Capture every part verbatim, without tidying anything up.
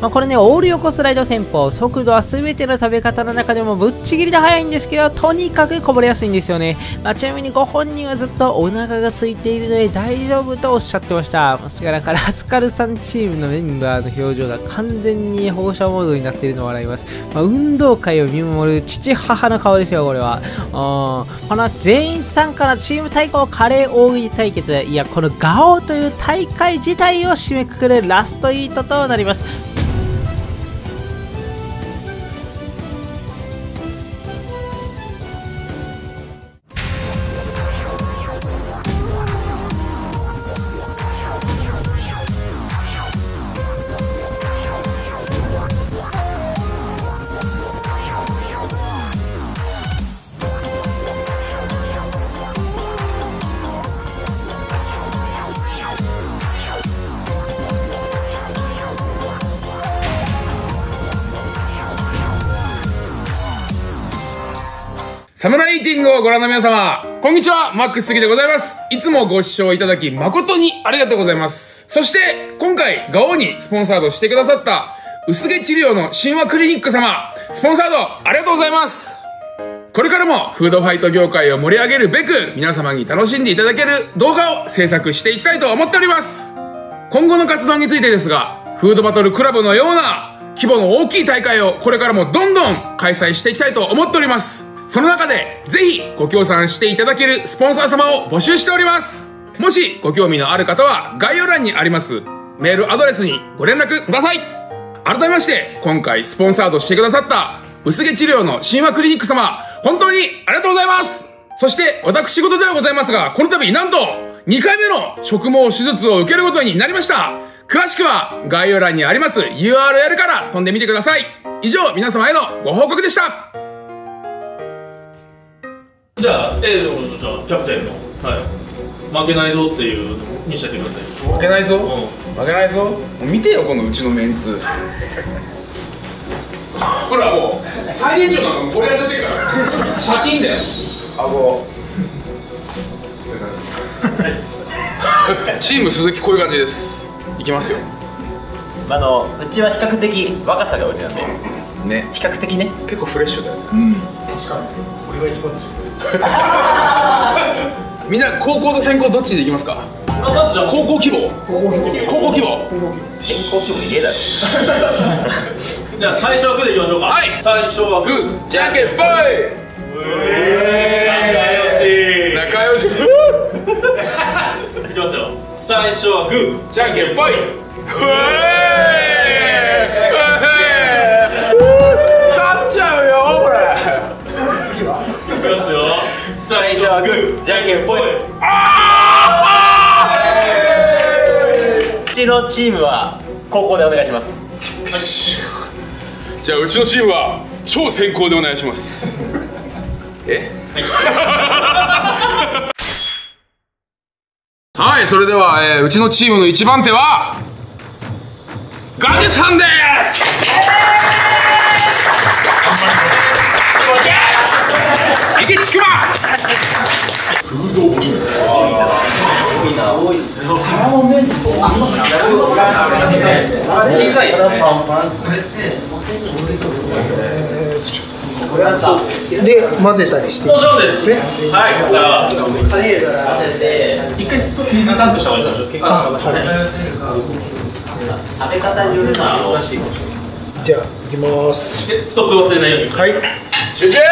まあ、これね、オール横スライド戦法、速度は全ての食べ方の中でもぶっちぎりで速いんですけど、とにかくこぼれやすいんですよね。まあ、ちなみにご本人はずっとお腹が空いているので大丈夫とおっしゃってました。まあ、なんかラスカルさんチームのメンバーの表情が完全に放射モードになっているのを笑います。まあ、運動会を見守る父母の顔ですよ、これは。この全員参加のチーム対抗カレー大食い対決、いや、このガオという大会自体を締めくくるラストイートとなります。 サムライイーティングをご覧の皆様、こんにちは、マックス杉でございます。いつもご視聴いただき誠にありがとうございます。そして、今回、ガオにスポンサードしてくださった、薄毛治療の神話クリニック様、スポンサードありがとうございます。これからもフードファイト業界を盛り上げるべく、皆様に楽しんでいただける動画を制作していきたいと思っております。今後の活動についてですが、フードバトルクラブのような規模の大きい大会をこれからもどんどん開催していきたいと思っております。その中で、ぜひご協賛していただけるスポンサー様を募集しております。もしご興味のある方は、概要欄にありますメールアドレスにご連絡ください。改めまして、今回スポンサードしてくださった、薄毛治療の神話クリニック様、本当にありがとうございます。そして、私事ではございますが、この度、なんと、にかいめの植毛手術を受けることになりました。詳しくは、概要欄にあります ユーアールエル から飛んでみてください。以上、皆様へのご報告でした。 じゃあ、えー、じゃあキャプテンの、はい、負けないぞっていうのにしてください。 負けないぞ、 うん、 負けないぞ。見てよ、このうちのメンツ。ほら、もう最年長なのこれやっちゃってるから借金だよ。顎チーム鈴木、こういう感じです。いきますよ。 あのうちは比較的若さが売りなんでね、 比較的ね、 結構フレッシュだよね。 うん、 確かに俺が一番でしょ。 みんな高校と専攻どっちでいきますか。 まずじゃあ高校希望。高校希望。 先行希望いけだろ。 じゃあ最初はグーでいきましょうか。はい、最初はグーじゃんけんぽい。仲良し仲良し。 いきますよ。最初はグーじゃんけんぽい。勝っちゃうよこれ。 いきますよ。 最初はグーじゃんけんぽい。うちのチームは高校でお願いします。 じゃあうちのチームは超先行でお願いします。え、はい、それでは、えー、うちのチームの一番手はガジュさんです。いけちくま。フードブルー。サーモンベース。小さいよね。 で混ぜたりして。 もちろんです。はい、じゃあ一回スプーン水タンクした方がいいかもしれない。食べ方によるな。 じゃあいきます。 ストップ忘れないように。 はい。 集中。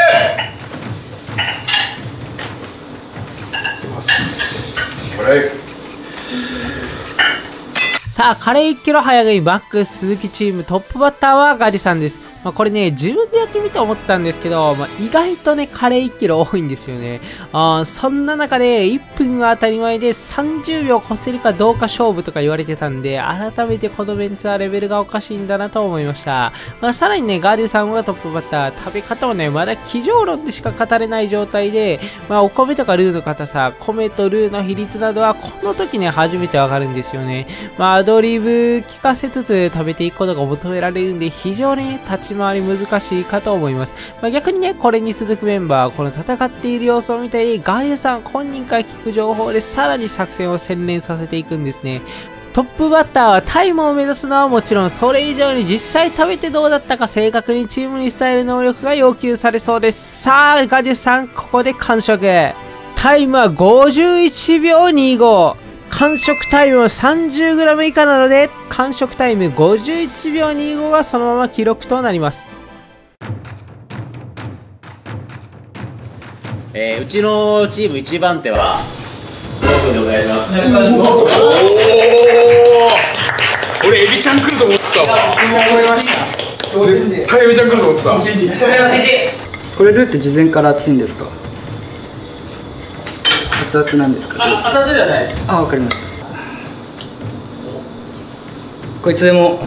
さあ、カレーいちキロ早食いバック鈴木チームトップバッターはガジさんです。まあ、これね、自分でやってみて思ったんですけど、まあ、意外とね、カレーいちキロ多いんですよね。あそんな中で、いっぷんが当たり前でさんじゅうびょう越せるかどうか勝負とか言われてたんで、改めてこのメンツはレベルがおかしいんだなと思いました。まあ、さらにね、ガジさんはトップバッター、食べ方もね、まだ机上論でしか語れない状態で、まあ、お米とかルーの硬さ、米とルーの比率などは、この時ね、初めてわかるんですよね。まあ、アドリブ聞かせつつ食べていくことが求められるんで、非常に、ね、立ち回り難しいかと思います。まあ、逆にね、これに続くメンバー、この戦っている様子を見たり、ガーユさん本人から聞く情報でさらに作戦を洗練させていくんですね。 トップバッターはタイムを目指すのはもちろん、それ以上に実際食べてどうだったか正確にチームに伝える能力が要求されそうです。さあ、ガジュさん、ここで完食。タイムはごじゅういちびょうにじゅうご。完食タイムは さんじゅうグラム 以下なので、完食タイムごじゅういちびょうにじゅうごがそのまま記録となります。 えー、うちのチームいちばん手はドラコでお願いします。 おお、俺エビちゃん来ると思ってたわ。絶対エビちゃん来ると思ってた。 これルーって事前から熱いんですか？熱々なんですか？ あ、熱々ではないです。 あ、わかりました。こいつでも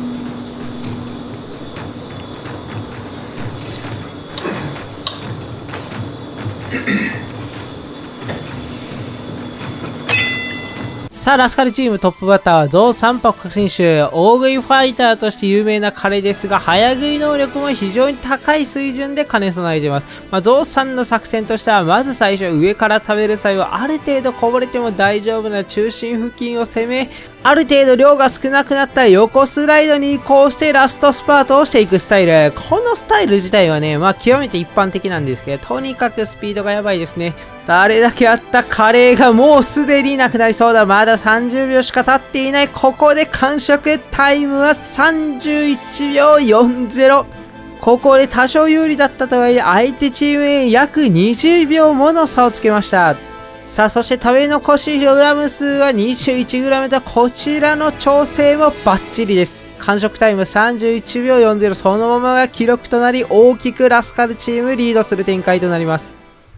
さあ、ラスカルチームトップバッターはゾウさんぱく選手。大食いファイターとして有名な彼ですが、早食い能力も非常に高い水準で兼ね備えています。まあ、ゾウさんの作戦としては、まず最初上から食べる際はある程度こぼれても大丈夫な中心付近を攻め、ある程度量が少なくなった横スライドに移行してラストスパートをしていくスタイル。このスタイル自体はね、まあ極めて一般的なんですけど、とにかくスピードがやばいですね。あれだけあったカレーがもうすでになくなりそうだ。まださんじゅうびょうしか経っていない。ここで完食。タイムはさんじゅういちびょうよんじゅう。ここで多少有利だったとはいえ、相手チームへ約にじゅうびょうもの差をつけました。さあ、そして食べ残しグラム数は にじゅういちグラム と、こちらの調整もバッチリです。完食タイムさんじゅういちびょうよんじゅう、そのままが記録となり、大きくラスカルチームリードする展開となります。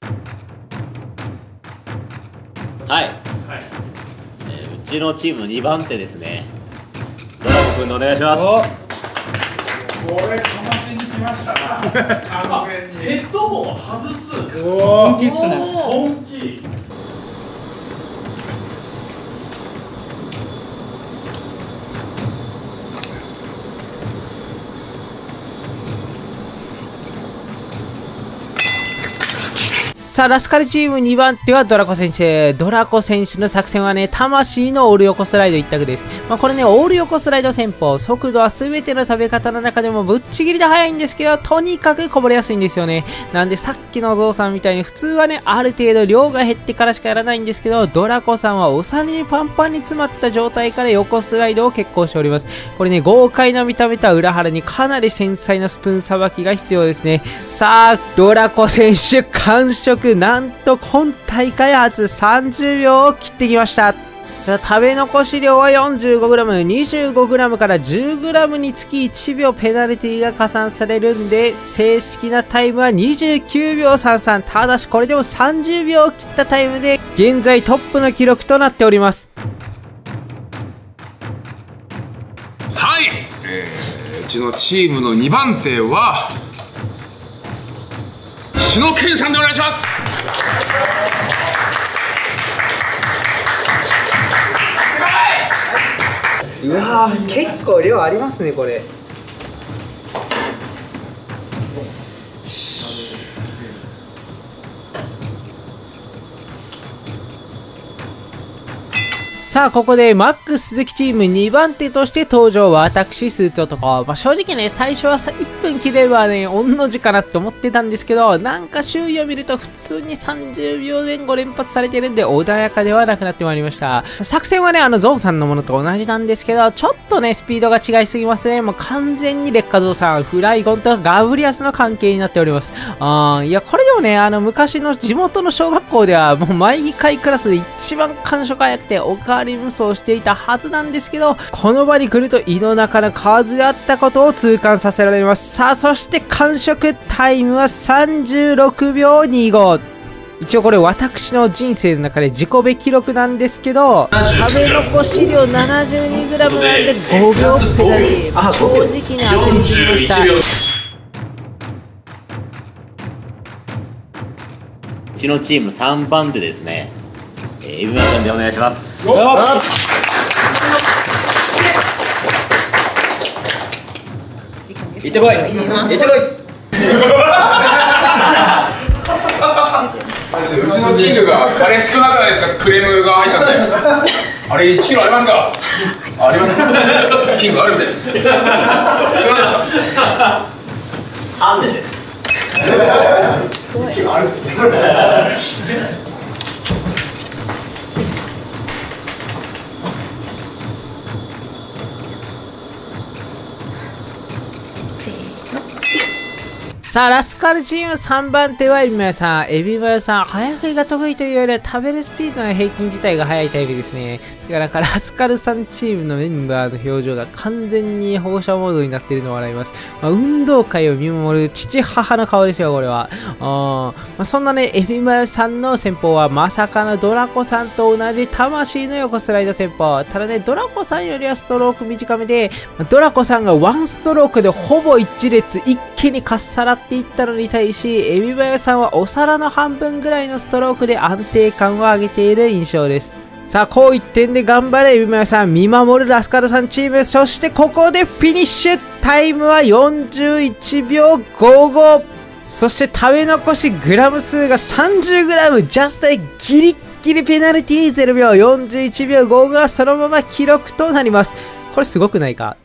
はい、はい、えー、うちのチームのにばん手ですね。ドラゴ君のお願いします。 これ楽しんできましたな。完全にヘッドホン外す。 本気っすね。 本気。 さあ、ラスカルチームにばん手はドラコ選手。ドラコ選手の作戦はね、魂のオール横スライド一択です。まあ、これね、オール横スライド戦法、速度は全ての食べ方の中でもぶっちぎりで速いんですけど、とにかくこぼれやすいんですよね。なんでさっきのゾウさんみたいに普通はね、ある程度量が減ってからしかやらないんですけど、ドラコさんはお皿にパンパンに詰まった状態から横スライドを決行しております。これね、豪快な見た目とは裏腹にかなり繊細なスプーンさばきが必要ですね。さあ、ドラコ選手完食。なんと今大会初さんじゅうびょうを切ってきました。さあ、食べ残し量は よんじゅうごグラム、にじゅうごグラム から じゅうグラム につきいちびょうペナルティが加算されるんで、正式なタイムはにじゅうきゅうびょうさんじゅうさん。ただしこれでもさんじゅうびょうを切ったタイムで現在トップの記録となっております。 はい、えー、うちのチームのにばん手は篠健さんでお願いします。 うわー、結構量ありますねこれ。さあ、ここでマックス鈴木チームにばん手として登場。私、スーツ男。まあ、正直ね、最初はさいっぷん切ればね、御の字かなって思ってたんですけど、なんか周囲を見ると普通にさんじゅうびょうぜん後連発されてるんで、穏やかではなくなってまいりました。作戦はね、あの、ゾウさんのものと同じなんですけど、ちょっとね、スピードが違いすぎますね。もう完全に劣化ゾウさん、フライゴンとガブリアスの関係になっております。あー、いや、これでもね、あの、昔の地元の小学校では、もう毎回クラスで一番感触早くて、おかわり無双していたはずなんですけど、この場に来ると胃の中の蛙であったことを痛感させられます。さあ、そして完食タイムはさんじゅうろくびょうにじゅうご。一応これ私の人生の中で自己べ記録なんですけど、食べ残し量 ななじゅうにグラム なんでごびょうペナルティー。正直に焦りすぎました。 うちのチームさんばん手ですね。えー、エビマさんでお願いします。 行ってこい。行ってこい。 うちのキングがカレー少なくないですかってクレームが入ったんで、あれいちキロありますか？ ありますか？キングあるみたいです。すいませんでした。 ハンデです。 さあ、ラスカルチームさんばん手はエビマヨさん。エビマヨさん、早食いが得意というよりは食べるスピードの平均自体が速いタイプですね。だから、ラスカルさんチームのメンバーの表情が完全に保護者モードになっているのを笑います。まあ、運動会を見守る父母の顔ですよ、これは。あまあ、そんなね、エビマヨさんの戦法はまさかのドラコさんと同じ魂の横スライド戦法。ただね、ドラコさんよりはストローク短めで、ドラコさんがワンストロークでほぼ一列一気にかっさらっていったのに対し、エビマヨさんはお皿の半分ぐらいのストロークで安定感を上げている印象です。さあ、こう一点で頑張れエビマヨさん、見守るラスカルさんチーム、そしてここでフィニッシュ。タイムはよんじゅういちびょうごご。そして食べ残しグラム数が さんじゅうグラム、ジャストでギリッギリペナルティーゼロびょう、よんじゅういちびょうごごがそのまま記録となります。これすごくないか？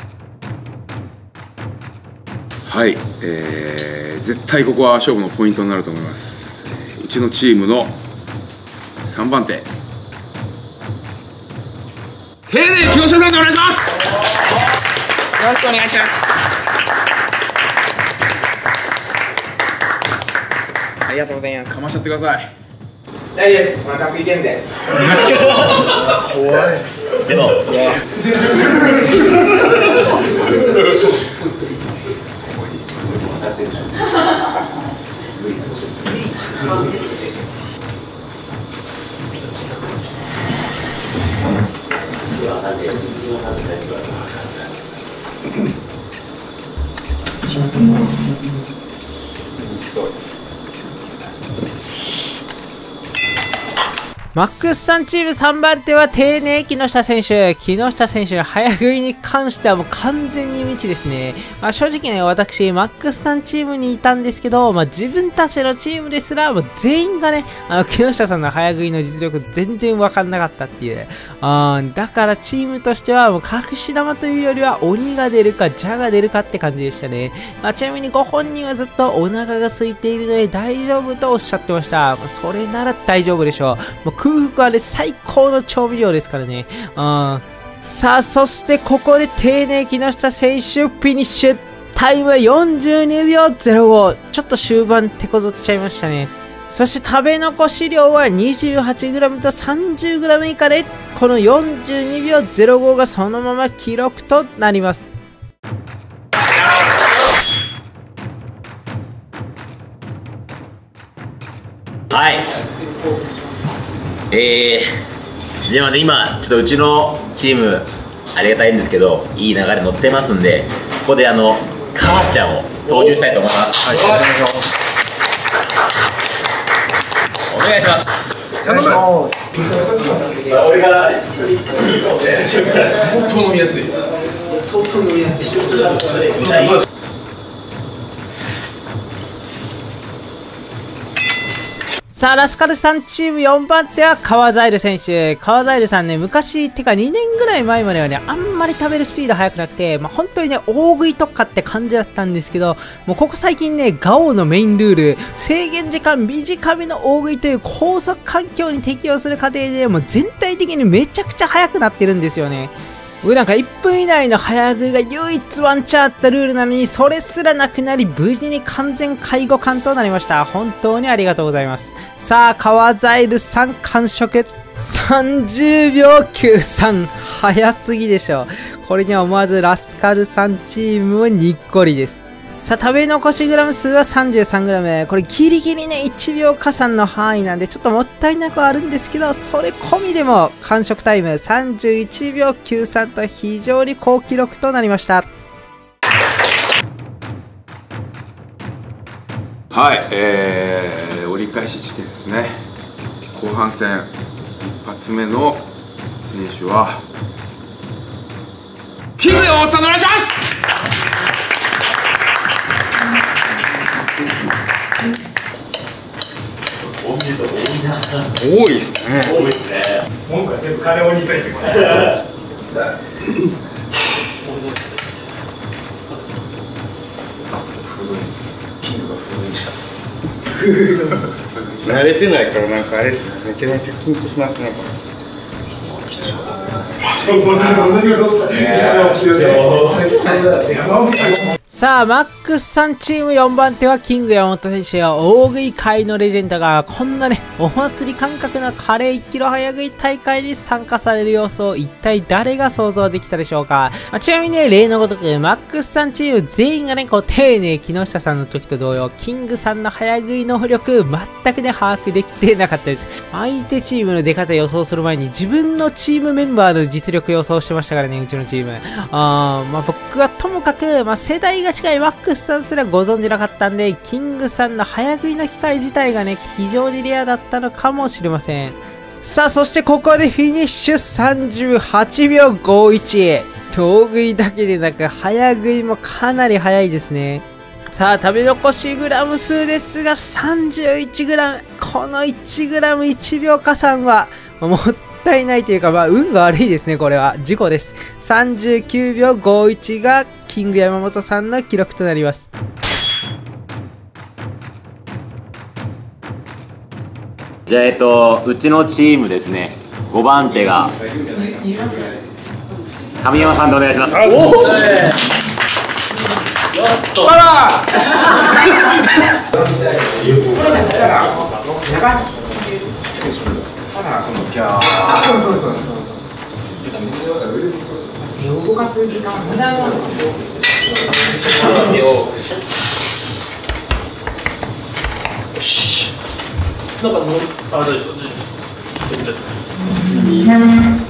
はい、えー、絶対ここは勝負のポイントになると思います。えー、うちのチームのさんばん手、丁寧木下さんでお願いします。 よろしくお願いします。ありがとうございます。 かましちゃってください。 大丈夫です。お腹空いてるんで。 怖い。でも、いや。 マックスさんチームさんばん手は丁寧木下選手。木下選手の早食いに関してはもう完全に未知ですね。まあ、正直ね、私、マックスさんチームにいたんですけど、まあ、自分たちのチームですら、もう全員がね、あの木下さんの早食いの実力全然わかんなかったっていう。あだからチームとしては、もう隠し玉というよりは、鬼が出るか、蛇が出るかって感じでしたね。まあ、ちなみにご本人はずっとお腹が空いているので大丈夫とおっしゃってました。まあ、それなら大丈夫でしょう。もう空腹はね、最高の調味料ですからね。あさあ、そしてここで丁寧木下選手フィニッシュ。タイムはよんじゅうにびょうぜろご。ちょっと終盤手こずっちゃいましたね。そして食べ残し量は にじゅうはちグラム と さんじゅうグラム 以下で、このよんじゅうにびょうぜろごがそのまま記録となります。 はい。えー、じゃあね、今ちょっとうちのチームありがたいんですけど、いい流れ乗ってますんで、ここであの母ちゃんを投入したいと思います。はい、お願いします。お願いします。 頼みます。 俺から相当飲みやすい。 相当飲みやすい。 さあ、ラスカルさんチームよんばん手は川ザイル選手。川ザイルさんね、昔、てかにねんぐらい前まではね、あんまり食べるスピード速くなくて、まあ、本当にね、大食い特化って感じだったんですけど、もうここ最近ね、ガオのメインルール、制限時間短めの大食いという高速環境に適応する過程で、もう全体的にめちゃくちゃ速くなってるんですよね。僕なんかいっぷん以内の早食いが唯一ワンチャンあったルールなのに、それすらなくなり、無事に完全介護官となりました。本当にありがとうございます。さあ、川ザイルさん完食。さんじゅうびょうきゅうさん。早すぎでしょ。これには思わずラスカルさんチームもにっこりです。さあ、食べ残しグラム数は さんじゅうさんグラム。これギリギリね、いちびょう加算の範囲なんで、ちょっともったいなくはあるんですけど、それ込みでも完食タイムさんじゅういちびょうきゅうさんと非常に高記録となりました。 はい、えー、折り返し地点ですね。後半戦一発目の選手はキング山本さん、お願いします。 多いですね。 多いですね。 文句は全部金をにせん円。 慣れてないからなんかあれですね、めちゃめちゃ緊張しますねこれ。 さあマックスさんチームよんばん手はキング山本選手や大食い界のレジェンドがこんなねお祭り感覚のカレーいちキロ早食い大会に参加される様子を一体誰が想像できたでしょうか。まあ、ちなみにね例のごとくマックスさんチーム全員がねこう丁寧木下さんの時と同様キングさんの早食い能力全くね把握できてなかったです。相手チームの出方予想する前に自分のチームメンバーの実力予想してましたからね、うちのチーム。あーまあ僕はともかく、まあ、世代が近いマックスさんすらご存じなかったんで、キングさんの早食いの機会自体がね、非常にレアだったのかもしれません。さあ、そしてここでフィニッシュさんじゅうはちびょうごじゅういち。大食いだけでなく、早食いもかなり早いですね。さあ、食べ残しグラム数ですが、さんじゅういちグラム。このいちグラムいちびょう加算は、もったいないというか、まあ、運が悪いですね、これは。事故です。さんじゅうきゅうびょうごじゅういちが、キング山本さんの記録となります。 じゃあ、えっと、うちのチームですね、ごばん手が、神山さんでお願いします。 あら動かす時間無駄なの。 なんか乗り、あ、大丈夫、大丈夫。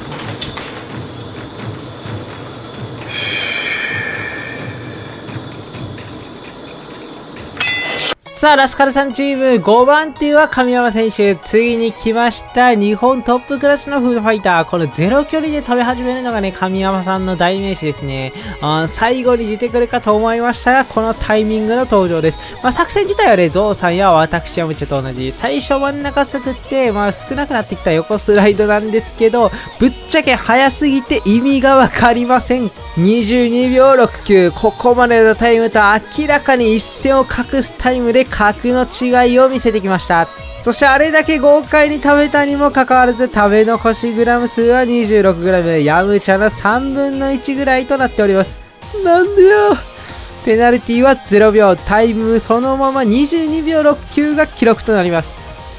さあ、ラスカルさんチームごばん手は神山選手。次に来ました。日本トップクラスのフードファイター。このゼロ距離で食べ始めるのがね、神山さんの代名詞ですね。あ最後に出てくるかと思いましたが、このタイミングの登場です。まあ、作戦自体はね、ゾウさんや私やむちゃと同じ。最初真ん中すくって、まあ、少なくなってきた横スライドなんですけど、ぶっちゃけ早すぎて意味がわかりません。にじゅうにびょうろくきゅう。ここまでのタイムと明らかに一線を画すタイムで格の違いを見せてきました。そしてあれだけ豪快に食べたにもかかわらず食べ残しグラム数は にじゅうろくグラム、ヤムチャのさんぶんのいちぐらいとなっております。なんでよ。ペナルティはゼロびょう、タイムそのままにじゅうにびょうろくきゅうが記録となります。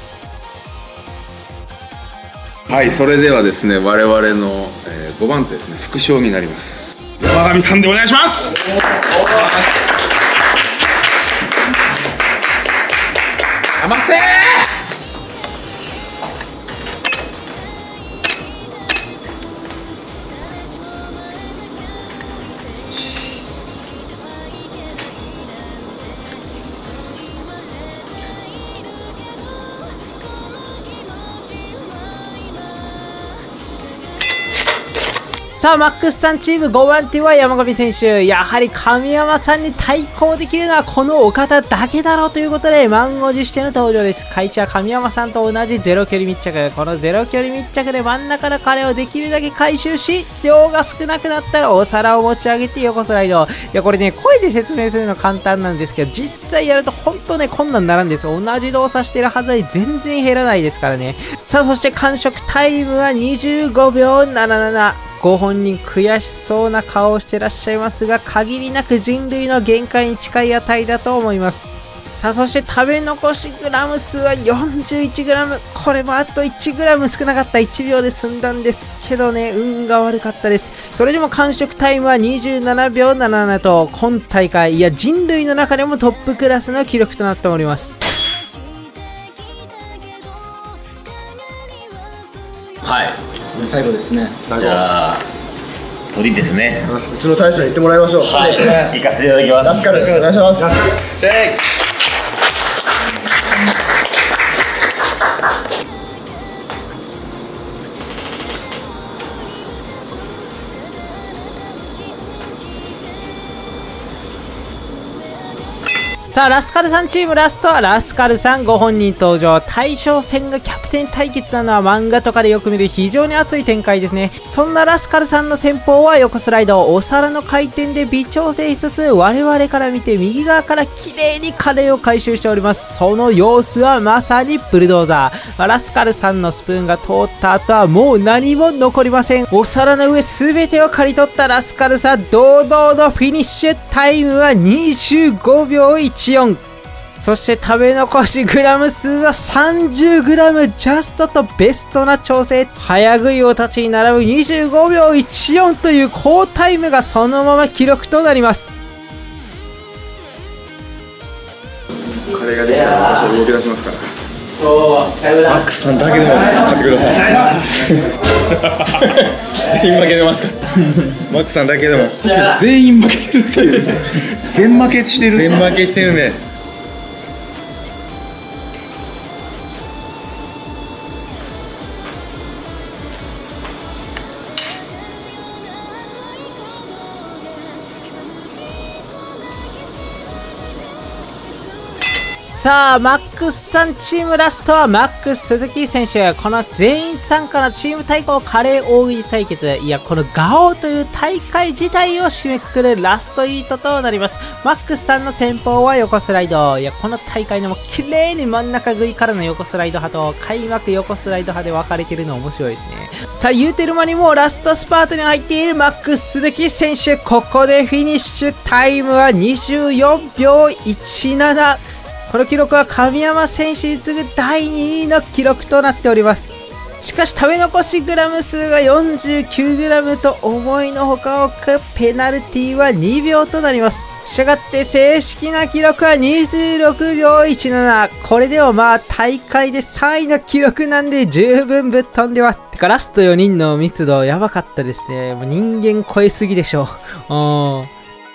はい、それではですね、我々の、えー、ごばん手ですね、副賞になります。山上さんでお願いします。甘せー。 さあ、マックスさんチームごばん手は山上選手。やはり神山さんに対抗できるのはこのお方だけだろうということで、満を持しての登場です。開始は神山さんと同じゼロ距離密着。このゼロ距離密着で真ん中のカレーをできるだけ回収し、量が少なくなったらお皿を持ち上げて横スライド。いや、これね、声で説明するの簡単なんですけど、実際やると本当ね、困難になるんですよ。同じ動作してるはずに全然減らないですからね。さあ、そして完食タイムはにじゅうごびょうななじゅうなな。ご本人悔しそうな顔をしてらっしゃいますが、限りなく人類の限界に近い値だと思います。さあ、そして食べ残しグラム数は よんじゅういちグラム。これもあといちグラム少なかったいちびょうで済んだんですけどね、運が悪かったです。それでも完食タイムはにじゅうななびょうななじゅうななと、今大会、いや人類の中でもトップクラスの記録となっております。 はい、 最後ですね。 じゃあ鳥ですね。 うちの大将に言ってもらいましょう。 はい、行かせていただきます。 ラスカルお願いします。 シェイさあラスカルさんチームラストはラスカルさんご本人登場。大将戦がキャプテン対決なのは漫画とかでよく見る非常に熱い展開ですね。そんなラスカルさんの戦法は横スライド、お皿の回転で微調整しつつ我々から見て右側から綺麗にカレーを回収しております。その様子はまさにブルドーザー。まあ、ラスカルさんのスプーンが通った後はもう何も残りません。お皿の上全てを刈り取ったラスカルさん、堂々のフィニッシュタイムはにじゅうごびょういちよん。そして食べ残しグラム数は さんじゅうグラム ジャストとベストな調整。早食い王たちに並ぶにじゅうごびょういちよんという好タイムがそのまま記録となります。 カレーができたら私は動き出しますから。 マックスさんだけでも買ってください。全員負けてますから。マックスさんだけでも。 確かに全員負けてるっていう。全負けしてる。 全負けしてるね。 さあマックスさんチームラストはマックス鈴木選手。この全員参加のチーム対抗カレー大食い対決、いやこのガオという大会自体を締めくくるラストイートとなります。マックスさんの戦法は横スライド。いやこの大会でも綺麗に真ん中食いからの横スライド派と開幕横スライド派で分かれているの面白いですね。さあ言うてる間にもうラストスパートに入っているマックス鈴木選手、ここでフィニッシュタイムはにじゅうよんびょういちなな。この記録は神山選手に次ぐだいにいの記録となっております。しかし食べ残しグラム数が よんじゅうきゅうグラム と思いのほか多く、ペナルティはにびょうとなります。したがって正式な記録はにじゅうろくびょういちなな。これでもまあ大会でさんいの記録なんで十分ぶっ飛んでます。てかラストよにんの密度やばかったですね。もう人間超えすぎでしょう。うん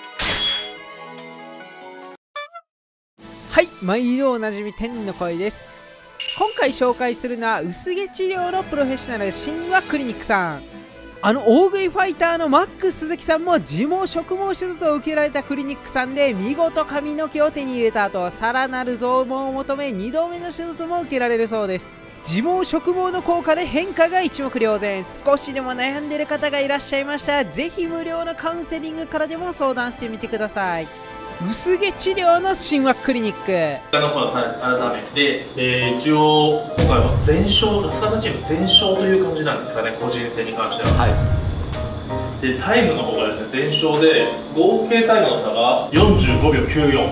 はい、毎度おなじみ天の声です。今回紹介するのは薄毛治療のプロフェッショナル神話クリニックさん。あの大食いファイターのマックス鈴木さんも自毛植毛手術を受けられたクリニックさんで見事髪の毛を手に入れた後、さらなる増毛を求めにどめの手術も受けられるそうです。自毛植毛の効果で変化が一目瞭然。少しでも悩んでいる方がいらっしゃいましたら、ぜひ無料のカウンセリングからでも相談してみてください。薄毛治療の神話クリニックの方改めて、えー、一応今回は全勝、ラスカルさんチーム全勝という感じなんですかね、個人戦に関しては。はい、でタイムの方がですね全勝で合計タイムの差がよんじゅうごびょうきゅうよん。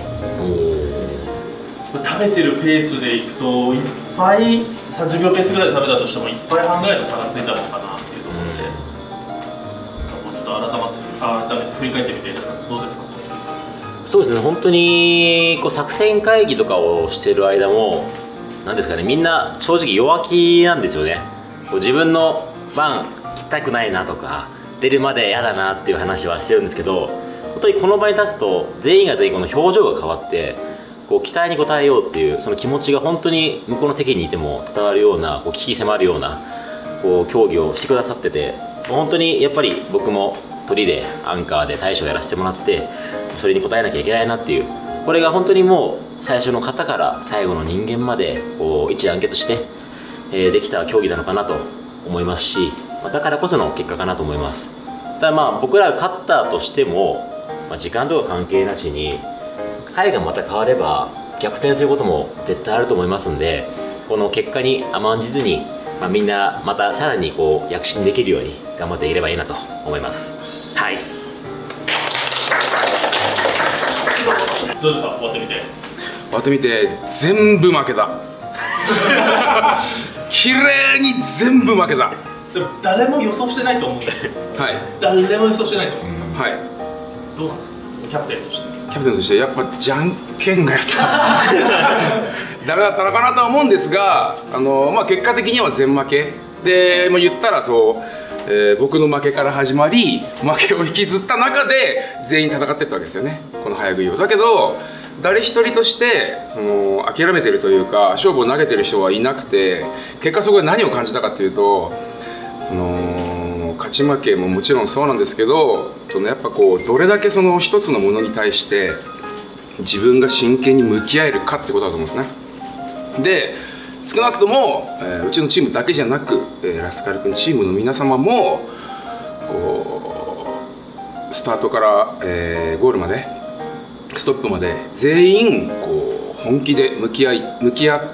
食べてるペースでいくといっぱいさんじゅうびょうペースぐらいで食べたとしてもいっぱいはんぐらいの差がついたのかなっていうところで、もうちょっと改まって改めて振り返ってみていただくとどうですか。 そうですね、本当にこう作戦会議とかをしてる間もなんですかね、みんな正直弱気なんですよね。こう自分の番切ったくないなとか出るまで嫌だなっていう話はしてるんですけど、本当にこの場に立つと全員が全員この表情が変わってこう期待に応えようっていうその気持ちが本当に向こうの席にいても伝わるような、こう危機迫るようなこう競技をしてくださってて、本当にやっぱり僕も鳥でアンカーで大将やらせてもらってそれに応えなきゃいけないなっていう、これが本当にもう最初の方から最後の人間までこう一致団結して、えー、できた競技なのかなと思いますし、だからこその結果かなと思います。ただまあ僕らが勝ったとしても、まあ、時間とか関係なしに回がまた変われば逆転することも絶対あると思いますんで、この結果に甘んじずに、まあ、みんなまたさらにこう躍進できるように頑張っていければいいなと思います。はい、 どうですか、終わってみて。 終わってみて全部負けた。綺麗に全部負けた。 でも誰も予想してないと思うんですよ。 はい、 誰も予想してないと思うんですよ。 はい、 どうなんですか、キャプテンとして。 キャプテンとしてやっぱじゃんけんがやっぱダメだったのかなとは思うんですが、あの、まあ、結果的には全負けで、もう言ったらそう、えー、僕の負けから始まり負けを引きずった中で全員戦っていったわけですよね、この早食いを。だけど誰一人としてその諦めてるというか勝負を投げてる人はいなくて、結果そこで何を感じたかっていうと、その勝ち負けももちろんそうなんですけど、そのやっぱこうどれだけその一つのものに対して自分が真剣に向き合えるかってことだと思うんですね。で少なくとも、えー、うちのチームだけじゃなく、えー、ラスカル君チームの皆様もこうスタートから、えー、ゴールまでストップまで全員こう本気で向き合い向き合って、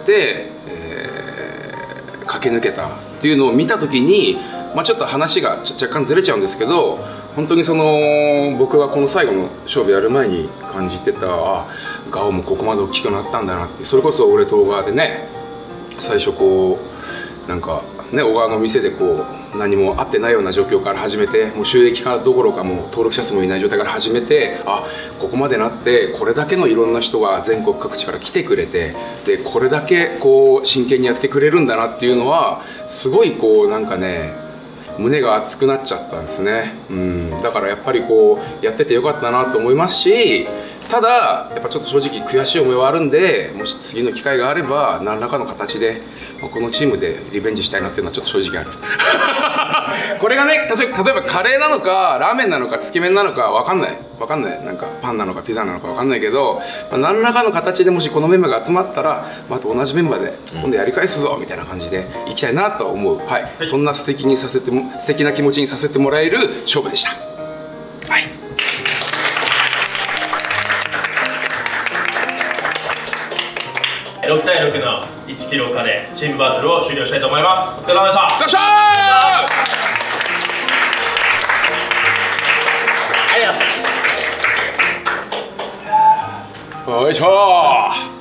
えー、駆け抜けたっていうのを見た時に、まあ、ちょっと話が若干ずれちゃうんですけど、本当にその僕がこの最後の勝負やる前に感じてた、あガオもここまで大きくなったんだなって。それこそ俺と小川でね、最初こうなんかね小川の店でこう何も合ってないような状況から始めて、もう収益化どころかもう登録者数もいない状態から始めて、あここまでなってこれだけのいろんな人が全国各地から来てくれて、でこれだけこう真剣にやってくれるんだなっていうのはすごいこうなんかね胸が熱くなっちゃったんですね。うん、だからやっぱりこうやっててよかったなと思いますし、ただやっぱちょっと正直悔しい思いはあるんで、もし次の機会があれば何らかの形でこのチームでリベンジしたいなっていうのはちょっと正直あるこれがね、例えばカレーなのかラーメンなのかつけ麺なのか分かんない分かんないなんかパンなのかピザなのか分かんないけど、まあ、何らかの形でもしこのメンバーが集まったらまた同じメンバーで今度やり返すぞみたいな感じでいきたいなと思う、はいはい、そんな素敵にさせても素敵な気持ちにさせてもらえる勝負でした。はい、 ろくたいろくのいちキロカレーチームバトルを終了したいと思います。お疲れ様でした。 よっしゃー。よいしょー。